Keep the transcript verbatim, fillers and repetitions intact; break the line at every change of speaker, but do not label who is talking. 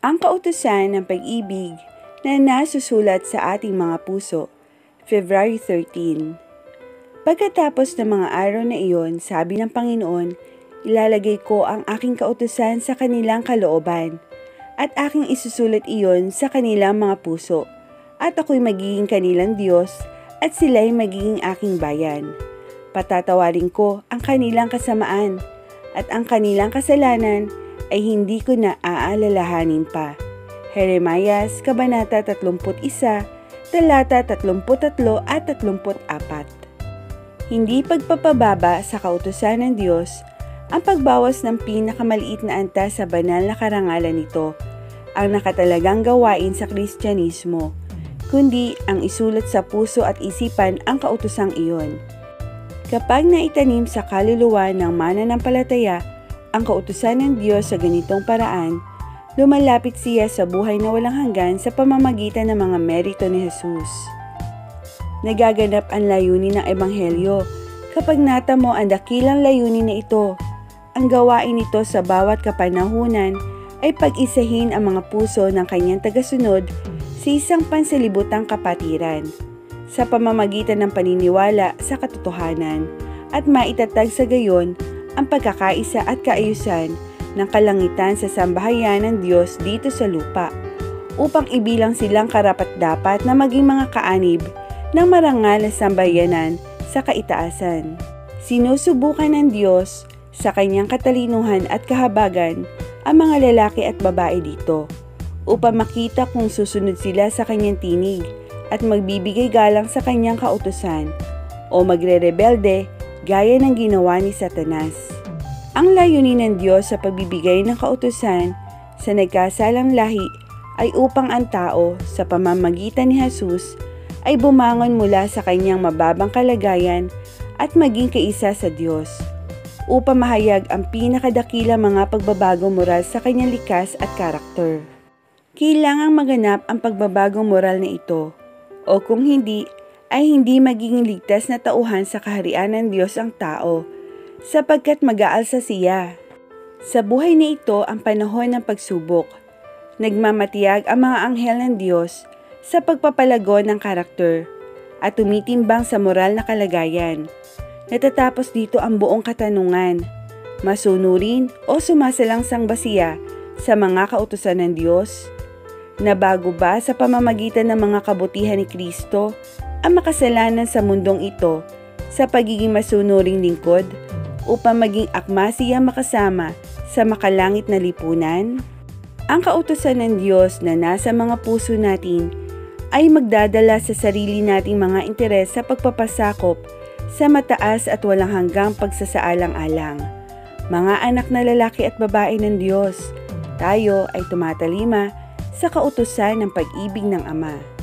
Ang kautusan ng pag-ibig na nasusulat sa ating mga puso, February thirteenth. Pagkatapos ng mga araw na iyon, sabi ng Panginoon, ilalagay ko ang aking kautusan sa kanilang kalooban, at aking isusulat iyon sa kanilang mga puso, at ako'y magiging kanilang Diyos, at sila'y magiging aking bayan. Patatawarin ko ang kanilang kasamaan, at ang kanilang kasalanan ay hindi ko na aalalahanin pa. Jeremias, Kabanata thirty-one, talata thirty-three at thirty-four. Hindi pagpapababa sa kautusan ng Diyos ang pagbawas ng pinakamaliit na antas sa banal na karangalan nito, ang nakatalagang gawain sa Kristyanismo, kundi ang isulat sa puso at isipan ang kautusang iyon. Kapag naitanim sa kaluluwa ng mananampalataya ang kautusan ng Diyos sa ganitong paraan, lumalapit siya sa buhay na walang hanggan sa pamamagitan ng mga merito ni Jesus. Nagaganap ang layunin ng Ebanghelyo kapag natamo ang dakilang layunin na ito. Ang gawain nito sa bawat kapanahunan ay pag-isahin ang mga puso ng kanyang tagasunod sa isang pansalibutang kapatiran sa pamamagitan ng paniniwala sa katotohanan at maitatag sa gayon ang pagkakaisa at kaayusan ng kalangitan sa sambahayan ng Diyos dito sa lupa, upang ibilang silang karapat-dapat na maging mga kaanib ng marangal na sambayanan sa kaitaasan. Sinusubukan ng Diyos sa kanyang katalinuhan at kahabagan ang mga lalaki at babae dito, upang makita kung susunod sila sa kanyang tinig at magbibigay galang sa kanyang kautusan, o magre-rebelde gaya ng ginawa ni Satanas. Ang layunin ng Diyos sa pagbibigay ng kautusan sa nagkasalang lahi ay upang ang tao sa pamamagitan ni Jesus ay bumangon mula sa kanyang mababang kalagayan at maging kaisa sa Diyos, upang mahayag ang pinakadakilang mga pagbabagong moral sa kanyang likas at karakter. Kailangang maganap ang pagbabagong moral na ito, o kung hindi, ay hindi magiging ligtas na tauhan sa kaharian ng Diyos ang tao, sapagkat mag-aalsa siya. Sa buhay na ito ang panahon ng pagsubok. Nagmamatiyag ang mga anghel ng Diyos sa pagpapalago ng karakter at tumitimbang sa moral na kalagayan. Natatapos dito ang buong katanungan, masunurin o sumasalangsang ba siya sa mga kautusan ng Diyos? Nabago ba sa pamamagitan ng mga kabutihan ni Kristo ang makasalanan sa mundong ito sa pagiging masunuring lingkod upang maging akma siya makasama sa makalangit na lipunan? Ang kautusan ng Diyos na nasa mga puso natin ay magdadala sa sarili nating mga interes sa pagpapasakop sa mataas at walang hanggang pagsasaalang-alang. Mga anak na lalaki at babae ng Diyos, tayo ay tumatalima sa kautusan ng pag-ibig ng Ama.